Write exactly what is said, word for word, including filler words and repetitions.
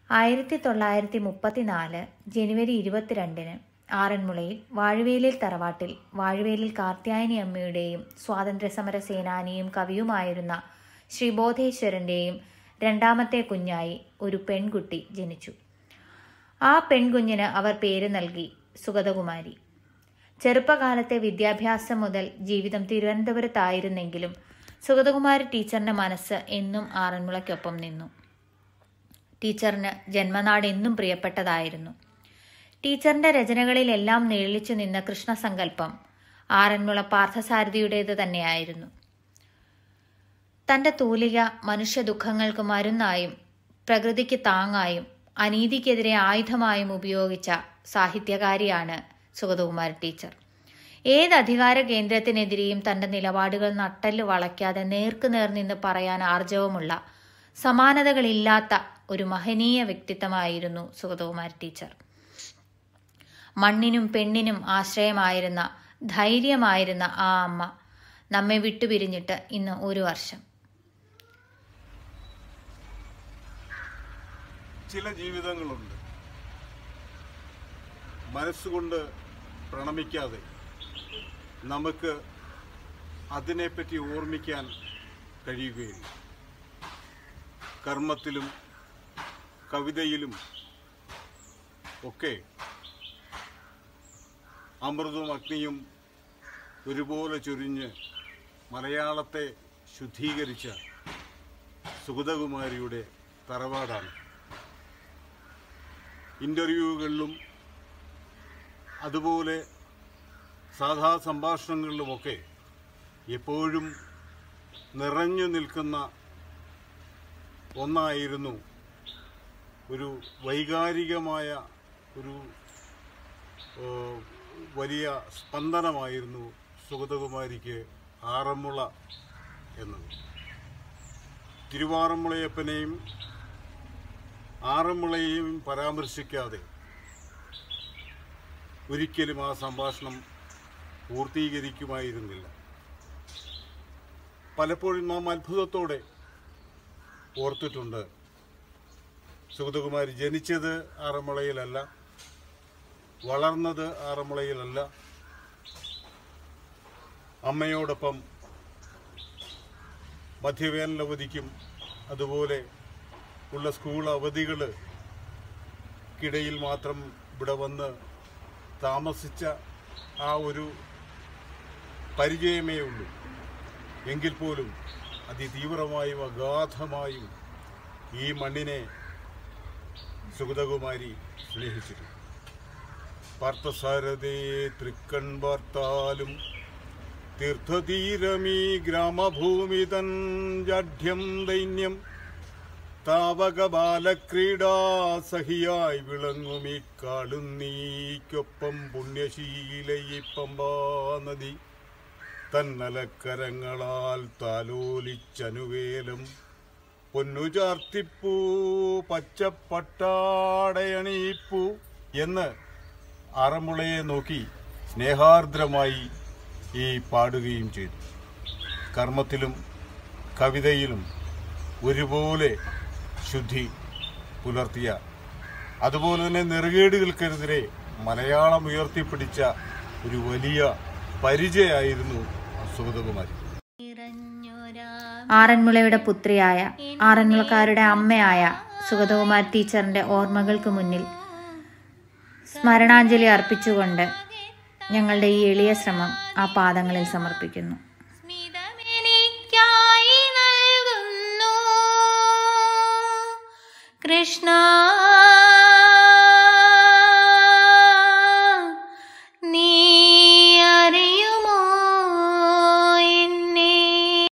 ആയിരത്തി തൊള്ളായിരത്തി മുപ്പത്തിനാല് ജനുവരി ഇരുപത്തിരണ്ടിന് ആറന്മുളയിൽ വാഴവേലിൽ തറവാട്ടിൽ വാഴവേലിൽ കാർത്യായനി അമ്മയുടെയും സ്വാതന്ത്ര്യസമര സേനാനിയും കവിയുമായിരുന്ന ശ്രീബോധേശ്വരൻ്റെയും രണ്ടാമത്തെ കുഞ്ഞായി ഒരു പെൺകുട്ടി ജനിച്ചു. ആ പെൺകുഞ്ഞിന് അവർ പേര് നൽകി സുഗതകുമാരി. ചെറുപ്പകാലത്തെ വിദ്യാഭ്യാസം മുതൽ ജീവിതം തിരുവനന്തപുരത്തായിരുന്നെങ്കിലും സുഗതകുമാരി ടീച്ചറിൻ്റെ മനസ്സ് എന്നും ആറന്മുളയ്ക്കൊപ്പം നിന്നു. ടീച്ചറിന് ജന്മനാട് എന്നും പ്രിയപ്പെട്ടതായിരുന്നു. ടീച്ചറിൻ്റെ രചനകളിലെല്ലാം നിഴലിച്ചു നിന്ന കൃഷ്ണസങ്കല്പം ആറന്മുള പാർത്ഥസാരഥിയുടേത് തന്നെയായിരുന്നു. തൻ്റെ തൂലിക മനുഷ്യ ദുഃഖങ്ങൾക്ക് മരുന്നായും പ്രകൃതിക്ക് താങ്ങായും അനീതിക്കെതിരെ ആയുധമായും ഉപയോഗിച്ച സാഹിത്യകാരിയാണ് സുഗതകുമാരി ടീച്ചർ. ഏത് അധികാര കേന്ദ്രത്തിനെതിരെയും തൻ്റെ നിലപാടുകൾ നട്ടല് വളയ്ക്കാതെ നേർക്കുനേർ നിന്ന് പറയാൻ ആർജവമുള്ള സമാനതകളില്ലാത്ത ഒരു മഹനീയ വ്യക്തിത്വമായിരുന്നു സുഗതകുമാരി ടീച്ചർ. മണ്ണിനും പെണ്ണിനും ആശ്രയമായിരുന്ന ധൈര്യമായിരുന്ന ആ അമ്മ നമ്മെ വിട്ടുപിരിഞ്ഞിട്ട് ഇന്ന് ഒരു വർഷം. ചില ജീവിതങ്ങളുണ്ട് മനസ്സുകൊണ്ട് പ്രണമിക്കാതെ നമുക്ക് അതിനെപ്പറ്റി ഓർമ്മിക്കാൻ കഴിയുകയില്ല. കർമ്മത്തിലും കവിതയിലും ഒക്കെ അമൃതവും അഗ്നിയും ഒരുപോലെ ചൊരിഞ്ഞ് മലയാളത്തെ ശുദ്ധീകരിച്ച സുഗതകുമാരിയുടെ തറവാടാണ്. ഇൻ്റർവ്യൂകളിലും അതുപോലെ സാധാ സംഭാഷണങ്ങളിലുമൊക്കെ എപ്പോഴും നിറഞ്ഞു നിൽക്കുന്ന ഒന്നായിരുന്നു, ഒരു വൈകാരികമായ ഒരു വലിയ സ്പന്ദനമായിരുന്നു സുഗതകുമാരിക്ക് ആറന്മുള എന്നത്. തിരുവാറന്മുളയപ്പനെയും ആറന്മുളയെയും പരാമർശിക്കാതെ ഒരിക്കലും ആ സംഭാഷണം പൂർത്തീകരിക്കുമായിരുന്നില്ല. പലപ്പോഴും നാം അത്ഭുതത്തോടെ ഓർത്തിട്ടുണ്ട്, സുഗതകുമാരി ജനിച്ചത് ആറന്മുളയിലല്ല, വളർന്നത് ആറന്മുളയിലല്ല. അമ്മയോടൊപ്പം മധ്യവേനലവധിക്കും അതുപോലെ ഉള്ള സ്കൂൾ അവധികൾക്കിടയിൽ മാത്രം ഇവിടെ വന്ന് താമസിച്ച ആ ഒരു പരിചയമേ ഉള്ളൂ. എങ്കിൽ പോലും അതിതീവ്രമായും അഗാധമായും ഈ മണ്ണിനെ സുഗതകുമാരി സ്നേഹിച്ചിരുന്നു. പാർത്ഥസാരഥേ തൃക്കൺ വാർത്താലും തീർത്ഥതീരമീ ഗ്രാമഭൂമി തൻ ജാഢ്യം ദൈന്യം താവക ബാലക്രീഡാസഹിയായി വിളങ്ങുമീ കാളുന്നീക്കൊപ്പം പുണ്യശീലയി പമ്പാ നദി തന്നലക്കരങ്ങളാൽ താലോലിച്ചനുവേലം പൊന്നു ചാർത്തിപ്പൂ പച്ചപ്പട്ടാടയണീപ്പൂ എന്ന് ആറന്മുളയെ നോക്കി സ്നേഹാർദ്രമായി ഈ പാടുകയും ചെയ്തു. കർമ്മത്തിലും കവിതയിലും ഒരുപോലെ ശുദ്ധി പുലർത്തിയ, അതുപോലെ തന്നെ നെറുകേടുകൾക്കെതിരെ മലയാളം ഉയർത്തിപ്പിടിച്ച ഒരു വലിയ പരിചയമായിരുന്നു സുഗതകുമാരി. ആറന്മുളയുടെ പുത്രിയായ ആറന്മുളക്കാരുടെ അമ്മയായ സുഗതകുമാരി ടീച്ചറിന്റെ ഓർമ്മകൾക്ക് മുന്നിൽ സ്മരണാഞ്ജലി അർപ്പിച്ചുകൊണ്ട് ഞങ്ങളുടെ ഈ എളിയ ശ്രമം ആ പാദങ്ങളിൽ സമർപ്പിക്കുന്നു. കൃഷ്ണ